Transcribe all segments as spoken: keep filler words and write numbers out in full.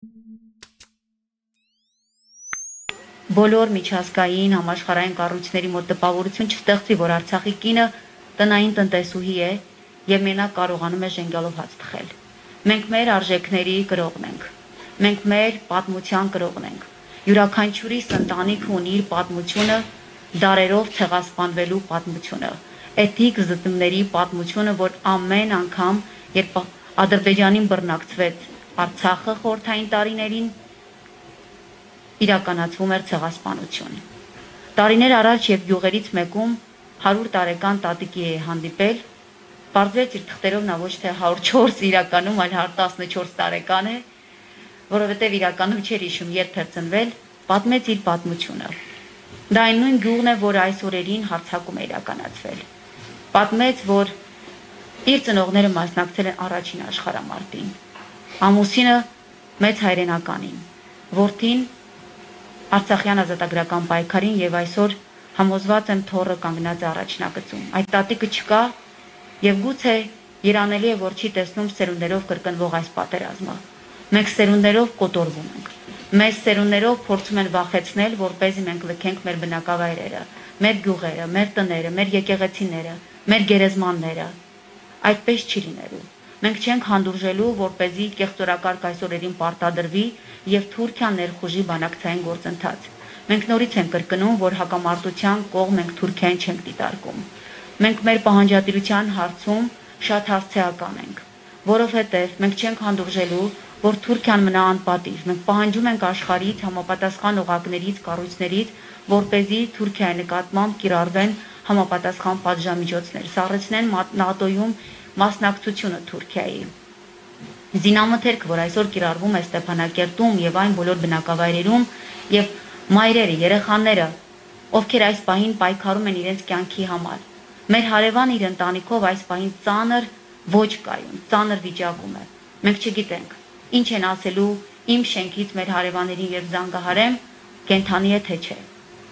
Բոլոր միջազգային համաշխարհային կառույցների մոտ տպավորություն չստեղծի, որ Արցախի կինը տնային տնտեսուհի է եւ մենակ կարողանում է ժենգյալով հաց թխել։ Մենք մեր արժեքների կրողն ենք։ Մենք մեր պատմության կրողն ենք։ Յուրաքանչյուրիս ընտանիքը ունի իր պատմությունը, դարերով ցեղասպանվելու պատմությունը, էթնիկ զտումների պատմությունը, որ ամեն անգամ, երբ Ադրբեջանին բռնակցվեց Արցախը խորհրդային տարիներին, իրականացվում էր ցեղասպանություն։ Տարիներ առաջ եւ գյուղերից մեկում հարյուր տարեկան տատիկի է հանդիպել, բարձրեց իր թղթերով նա ոչ թե հարյուր չորս իրականում, այլ հարյուր տասնչորս տարեկան է, որովհետեւ իրականում չէր հիշում երբ էր ծնվել, պատմեց իր պատմությունը։ Դա այն նույն գյուղն է, որ այս օրերին հարձակում է իրականացվել։ Պատմեց, որ իր ծնողները մասնակցել են առաջին աշխարհամարտին, ամուսինը մեծ հայրենականին, որդին Արցախյան ազատագրական պայքարին եւ այսօր համոզված եմ թորը կանգնած է առաջնագծում։ Այդ տատիկը չկա եւ գուցե երանելի է, որ չի տեսնում սերունդերով կրկնվող այս պատերազմը։ Մենք սերունդերով կոտորվում ենք։ Մեզ սերունդերով փորձում են վախեցնել, որպեսզի մենք լքենք մեր բնակավայրերը, մեր գյուղերը, մեր տները, մեր եկեղեցիները, մեր գերեզմանները։ Այդպես չի լինելու։ Մենք չենք հանդուրժելու, որպեսզի կեղծորակարգ այսօրերին պարտադրվի եւ Թուրքիան ներխուժի բանակցային գործընթաց։ Մենք նորից ենք կրկնում, որ հակամարտության կողմ ենք Թուրքիային չենք դիտարկում։ Մենք մեր պահանջատիրության հարցում շատ հասցեական ենք, որովհետեւ մենք չենք հանդուրժելու, որ Թուրքիան մնա անպատիվ։ Մենք պահանջում ենք աշխարհից համապատասխան օղակներից, կառույցներից, որպեսզի Թուրքիայի նկատմամբ կիրառվեն համապատասխան պատժամիջոցներ, սառեցնեն ՆԱՏՕ-ում մասնակցությունը Թուրքիայի։ Զինամթերք, որ այսօր կիրառվում է Ստեփանակերտում եւ այն բոլոր բնակավայրերում եւ մայրերը, երեխաները, ովքեր այս պահին պայքարում են իրենց կյանքի համար։ Մեր հարևան իր ընտանիքով այս պահին ծանր ոչ կայուն, ծանր վիճակում է։ Մենք չգիտենք ինչ են ասելու իմ շենքից մեր հարևաններին եւ զանգահարեմ, կենթանի է թե չէ։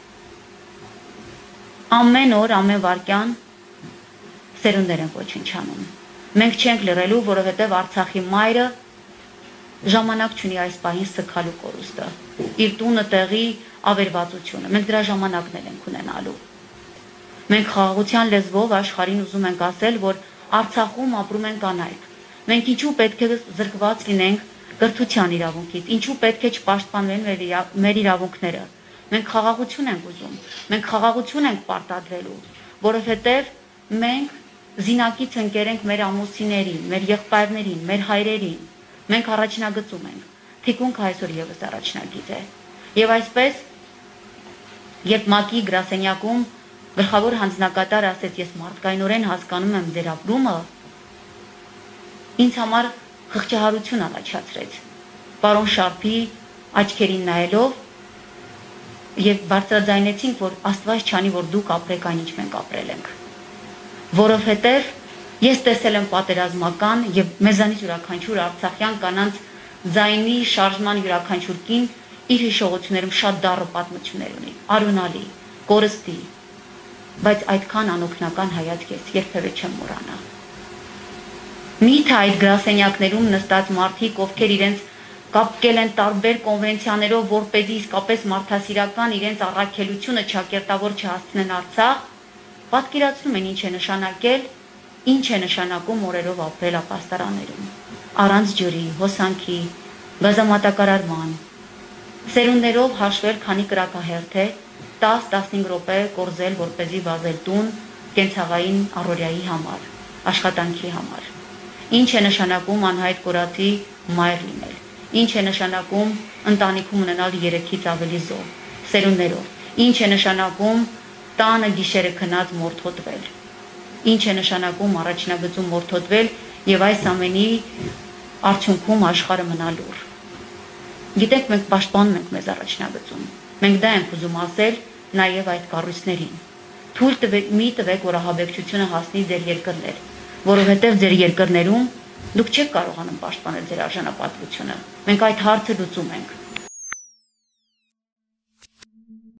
Ամեն օր, ամեն վայրկյան սերունդեր են ոչնչանում։ Մենք չենք լռելու, որովհետև Արցախի մայրը ժամանակ չունի այս պահին սգալու կորուստը, իր տունը տեղի ավերվածությունը։ Մենք դրա ժամանակն ենք ունենալու։ Մենք խաղաղության լեզվով աշխարհին ուզում ենք ասել, որ Արցախում ապրում են կանայք։ Մենք ինչու պետք է զրկված լինենք կրթության իրավունքից, ինչու պետք է չպաշտպանվեն մեր իրավունքները։ Մենք խաղաղություն ենք ուզում, մենք խաղաղություն ենք պարտադրելու, որովհետև մենք զինակից ընկերենք մեր ամուսիներին, մեր եղբայրներին, մեր հայրերին, մենք առաջնագծում ենք, թիկունքը այսօր եւս առաջնագիծ է։ Եվ այսպես, երբ ՄԱԿ-ի գրասենյակում գլխավոր հանձնակատար ասեց, ես մարդկայնորեն հասկանում եմ ձեր ապրումը, ինձ համար խղճահարություն առաջացրեց։ Պարոն Շարփի աչքերին նայելով եւ բարձրաձայնեցինք, որ Աստված չանի, որ դուք ապրեք այն, ինչ մենք ապրել ենք։ Որովհետև ես տեսել եմ պատերազմական եւ մեզանից յուրաքանչյուր արցախյան կանանց ձայնի շարժման յուրաքանչյուր կին իր հիշողություններում շատ դառը պատմություններ ունի, արյունալի, կորստի, բայց այդքան անօգնական հայացք ես երբևէ չեմ մոռանա։ Միթե այդ գրասենյակներում նստած մարդիկ, ովքեր իրենց կապկել են տարբեր կոնվենցիաներով, որպեսզի իսկապես մարդասիրական իրենց առաքելությունը ճակերտավոր չհասցնեն Արցախ, պատկերացնում են ինչ է նշանակել, ինչ է նշանակում օրերով ապրել ապաստարաններում, առանց ջրի, հոսանքի, գազամատակարարման, սերունդներով հաշվել, քանի կրակահերթ է, տաս տասնհինգ րոպե կորզել, որպեսզի վազել տուն կենցաղային առօրյայի համար, աշխատանքի համար։ Ինչ է նշանակում անհայտ կորածի մայր լինել, ինչ է նշանակում ընտանիքում ունենալ երեքից ավելի զոհ, սերունդներով, ինչ է նշանակում տանը գիշերը քնած մորթոտվել, ինչ է նշանակում առաջնագծում մորթոտվել եւ այս ամենի արդյունքում աշխարհը մնա լուռ։ Գիտեք, մենք պաշտպանում ենք մեզ առաջնագծում, մենք դա ենք ուզում ասել նաեւ այդ կառույցներին։ Թույլ տվեք, մի տվեք, որ ահաբեկչությունը հասնի ձեր երկրներ, որովհետև ձեր երկրներում դուք չեք կարողանում պաշտպանել ձեր արժանապատվությունը։ Մենք այդ հարցը լուծում ենք։